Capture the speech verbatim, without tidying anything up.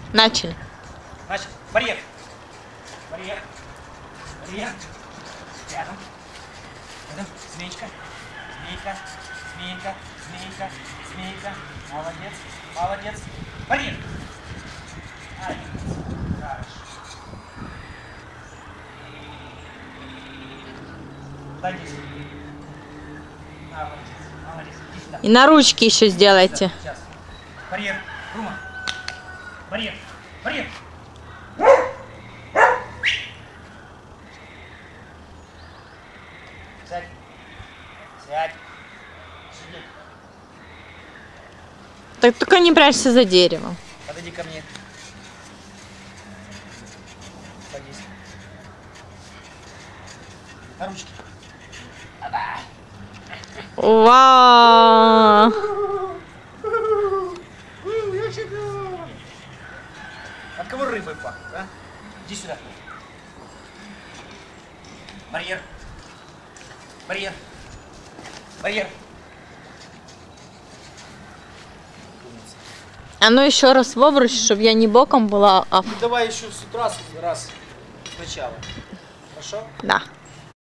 Начали. Начали. Барьер. Барьер. Барьер. Рядом. Рядом. Змеечка. Змейка. Змейка. Змейка. Змейка. Молодец. Молодец. Барьер. Хорошо. Молодец. Молодец. Молодец. Иди сюда. И на ручки еще сделайте. Сейчас. Барьер. Рума. Барьер. Барьер. Сядь. Сядь. Сиди. Так только не прячься за деревом. Подойди ко мне. Садись. На ручки. Вау! От кого рыбой пахнет, а? Иди сюда. Барьер. Барьер. Барьер. А ну еще раз в обруч, чтобы я не боком была, а... Ну, давай еще с утра раз сначала. Хорошо? Да.